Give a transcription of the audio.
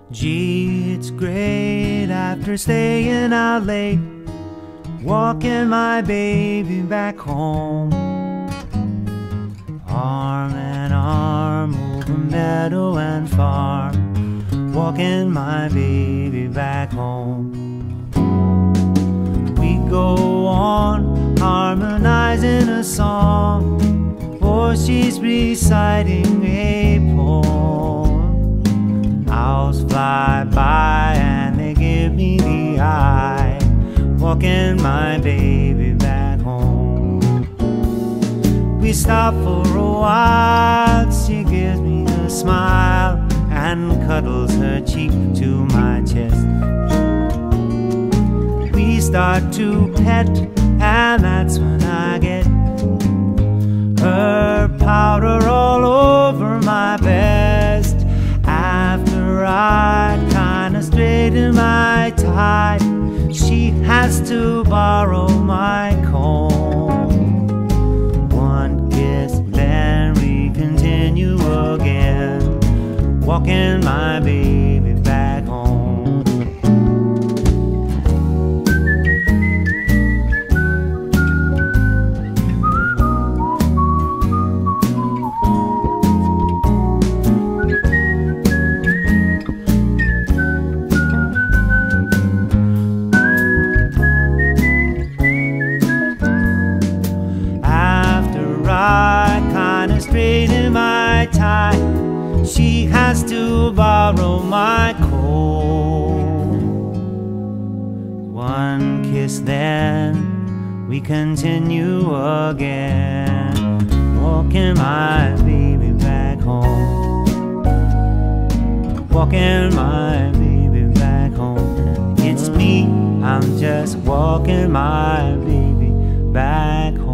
Gee, it's great after staying out late, walking my baby back home. Arm in arm over meadow and farm, walking my baby back home. We go on harmonizing a song, or she's reciting a poem. Owls fly by and they give me the eye, walking my baby back home. We stop for a while, she gives me a smile and cuddles her cheek to my chest. We start to pet, and that's when I get her powder all over my vest. After I kinda straighten my tie, she has to borrow my comb. One kiss, then we continue again, walking my baby back home. Straighten my tie, she has to borrow my coat. One kiss, then we continue again, walking my baby back home, walking my baby back home. It's me, I'm just walking my baby back home.